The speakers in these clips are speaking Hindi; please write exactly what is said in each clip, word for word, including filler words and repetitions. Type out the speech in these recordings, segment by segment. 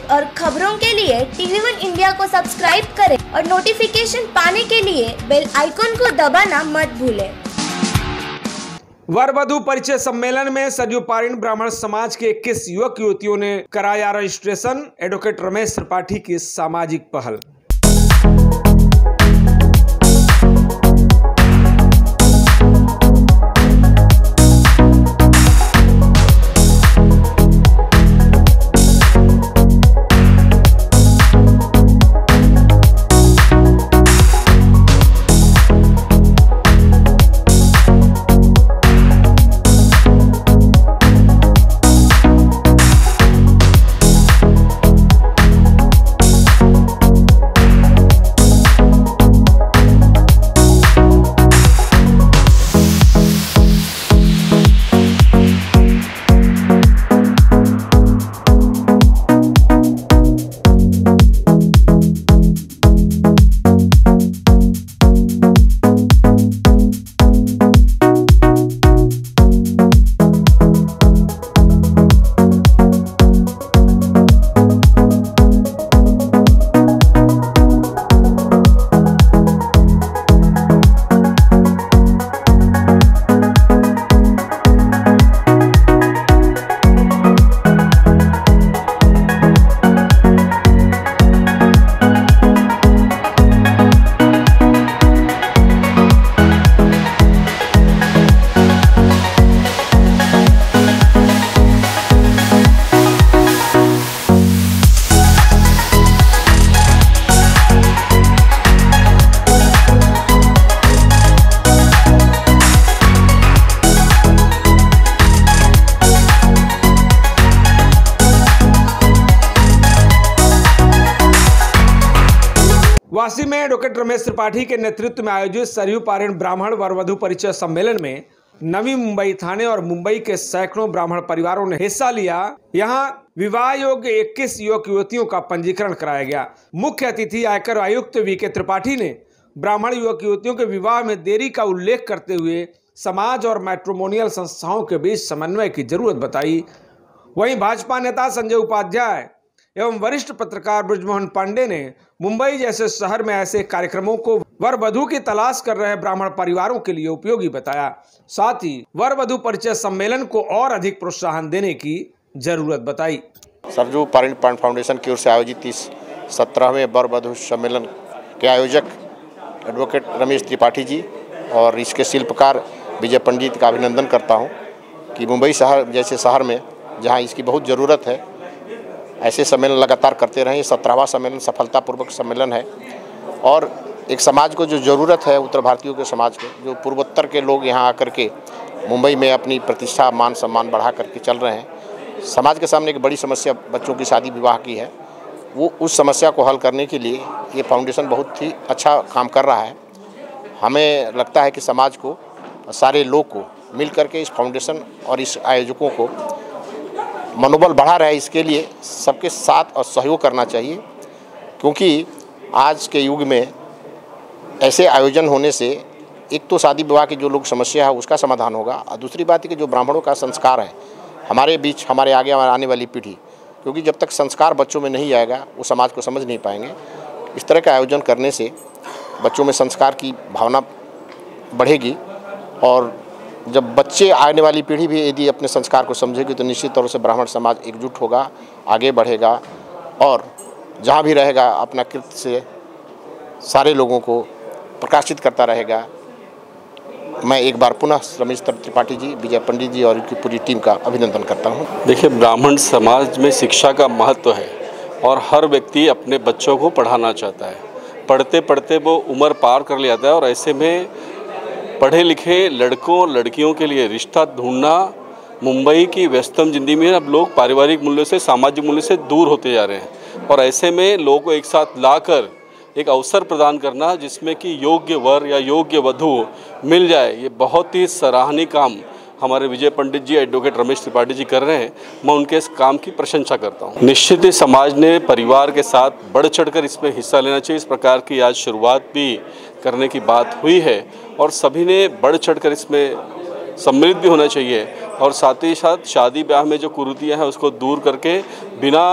और खबरों के लिए टीवी वन इंडिया को सब्सक्राइब करें और नोटिफिकेशन पाने के लिए बेल आइकॉन को दबाना मत भूलें। वर वधु परिचय सम्मेलन में सरयू पारीण ब्राह्मण समाज के इक्कीस युवक युवतियों ने कराया रजिस्ट्रेशन। एडवोकेट रमेश त्रिपाठी की सामाजिक पहल। वासी में एडवोकेट रमेश त्रिपाठी के नेतृत्व में आयोजित सरयू पारीण ब्राह्मण वर वधु परिचय सम्मेलन में नवी मुंबई थाने और मुंबई के सैकड़ों ब्राह्मण परिवारों ने हिस्सा लिया। यहां विवाह योग्य इक्कीस युवक युवतियों का पंजीकरण कराया गया। मुख्य अतिथि आयकर आयुक्त वी के त्रिपाठी ने ब्राह्मण युवक युवतियों के विवाह में देरी का उल्लेख करते हुए समाज और मैट्रिमोनियल संस्थाओं के बीच समन्वय की जरूरत बताई। वहीं भाजपा नेता संजय उपाध्याय एवं वरिष्ठ पत्रकार ब्रजमोहन पांडे ने मुंबई जैसे शहर में ऐसे कार्यक्रमों को वर वधु की तलाश कर रहे ब्राह्मण परिवारों के लिए उपयोगी बताया। साथ ही वर वधु परिचय सम्मेलन को और अधिक प्रोत्साहन देने की जरूरत बताई। सरयू पारीण फाउंडेशन की ओर से आयोजित इस सत्रहवें वर वधु सम्मेलन के आयोजक एडवोकेट रमेश त्रिपाठी जी और इसके शिल्पकार विजय पंडित का अभिनंदन करता हूँ कि मुंबई शहर जैसे शहर में जहाँ इसकी बहुत ज़रूरत है ऐसे सम्मेलन लगातार करते रहें। सत्रहवां सम्मेलन सफलतापूर्वक सम्मेलन है और एक समाज को जो ज़रूरत है उत्तर भारतीयों के समाज के जो पूर्वोत्तर के लोग यहाँ आकर के मुंबई में अपनी प्रतिष्ठा मान सम्मान बढ़ा करके चल रहे हैं। समाज के सामने एक बड़ी समस्या बच्चों की शादी विवाह की है। वो उस समस्या को हल करने के लिए ये फाउंडेशन बहुत ही अच्छा काम कर रहा है। हमें लगता है कि समाज को सारे लोग को मिल करके इस फाउंडेशन और इस आयोजकों को मनोबल बढ़ा रहा है। इसके लिए सबके साथ और सहयोग करना चाहिए क्योंकि आज के युग में ऐसे आयोजन होने से एक तो शादी विवाह की जो लोग समस्या है उसका समाधान होगा और दूसरी बात है कि जो ब्राह्मणों का संस्कार है हमारे बीच हमारे आगे आने वाली पीढ़ी, क्योंकि जब तक संस्कार बच्चों में नहीं आएगा वो समाज को समझ नहीं पाएंगे। इस तरह का आयोजन करने से बच्चों में संस्कार की भावना बढ़ेगी और जब बच्चे आने वाली पीढ़ी भी यदि अपने संस्कार को समझेगी तो निश्चित तौर से ब्राह्मण समाज एकजुट होगा, आगे बढ़ेगा और जहाँ भी रहेगा अपना कृत्य से सारे लोगों को प्रकाशित करता रहेगा। मैं एक बार पुनः रमेश त्रिपाठी जी, विजय पंडित जी और इनकी पूरी टीम का अभिनंदन करता हूँ। देखिए, ब्राह्मण समाज में शिक्षा का महत्व है और हर व्यक्ति अपने बच्चों को पढ़ाना चाहता है। पढ़ते पढ़ते वो उम्र पार कर ले आता है और ऐसे में पढ़े लिखे लड़कों लड़कियों के लिए रिश्ता ढूंढना मुंबई की व्यस्तम जिंदगी में अब लोग पारिवारिक मूल्यों से सामाजिक मूल्य से दूर होते जा रहे हैं और ऐसे में लोगों को एक साथ लाकर एक अवसर प्रदान करना जिसमें कि योग्य वर या योग्य वधु मिल जाए, ये बहुत ही सराहनीय काम हमारे विजय पंडित जी, एडवोकेट रमेश त्रिपाठी जी कर रहे हैं। मैं उनके इस काम की प्रशंसा करता हूं। निश्चित ही समाज ने परिवार के साथ बढ़ चढ़कर इसमें हिस्सा लेना चाहिए। इस प्रकार की आज शुरुआत भी करने की बात हुई है और सभी ने बढ़ चढ़कर इसमें सम्मिलित भी होना चाहिए और साथ ही साथ शादी ब्याह में जो कुरीतियाँ हैं उसको दूर करके बिना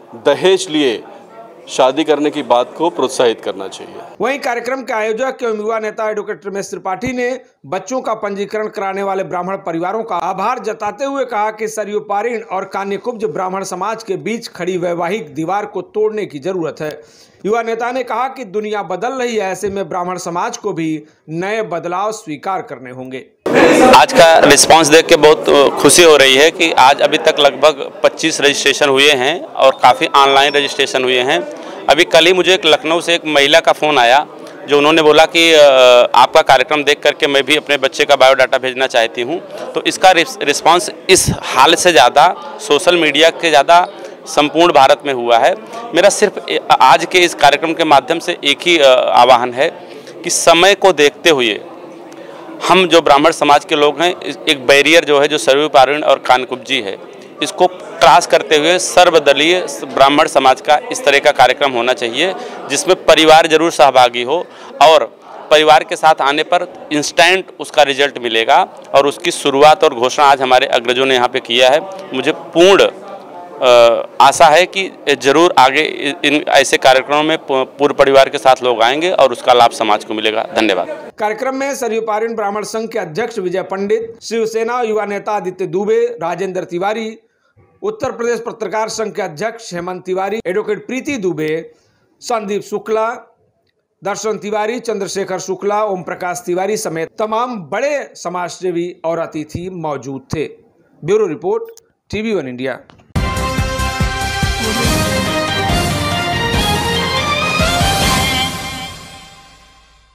दहेज लिए शादी करने की बात को प्रोत्साहित करना चाहिए। वहीं कार्यक्रम के आयोजक एवं युवा नेता एडवोकेट रमेश त्रिपाठी ने बच्चों का पंजीकरण कराने वाले ब्राह्मण परिवारों का आभार जताते हुए कहा कि सरयू पारीण और कान्यकुब्ज ब्राह्मण समाज के बीच खड़ी वैवाहिक दीवार को तोड़ने की जरूरत है। युवा नेता ने कहा कि दुनिया बदल रही है, ऐसे में ब्राह्मण समाज को भी नए बदलाव स्वीकार करने होंगे। आज का रिस्पांस देख के बहुत खुशी हो रही है कि आज अभी तक लगभग पच्चीस रजिस्ट्रेशन हुए हैं और काफ़ी ऑनलाइन रजिस्ट्रेशन हुए हैं। अभी कल ही मुझे एक लखनऊ से एक महिला का फ़ोन आया जो उन्होंने बोला कि आपका कार्यक्रम देख करके मैं भी अपने बच्चे का बायोडाटा भेजना चाहती हूँ। तो इसका रिस्पांस इस हाल से ज़्यादा सोशल मीडिया के ज़्यादा संपूर्ण भारत में हुआ है। मेरा सिर्फ आज के इस कार्यक्रम के माध्यम से एक ही आह्वान है कि समय को देखते हुए हम जो ब्राह्मण समाज के लोग हैं, एक बैरियर जो है जो सरयू पारीण और कान्यकुब्जी है, इसको क्रॉस करते हुए सर्वदलीय ब्राह्मण समाज का इस तरह का कार्यक्रम होना चाहिए जिसमें परिवार जरूर सहभागी हो और परिवार के साथ आने पर इंस्टेंट उसका रिजल्ट मिलेगा। और उसकी शुरुआत और घोषणा आज हमारे अग्रजों ने यहाँ पे किया है। मुझे पूर्ण आशा है कि जरूर आगे इन ऐसे कार्यक्रमों में पूरे परिवार के साथ लोग आएंगे और उसका लाभ समाज को मिलेगा। धन्यवाद। कार्यक्रम में सरयू पारीण ब्राह्मण संघ के अध्यक्ष विजय पंडित, शिवसेना युवा नेता आदित्य दुबे, राजेंद्र तिवारी, उत्तर प्रदेश पत्रकार संघ के अध्यक्ष हेमंत तिवारी, एडवोकेट प्रीति दुबे, संदीप शुक्ला, दर्शन तिवारी, चंद्रशेखर शुक्ला, ओम प्रकाश तिवारी समेत तमाम बड़े समाजसेवी और अतिथि मौजूद थे। Bureau report, TV one India.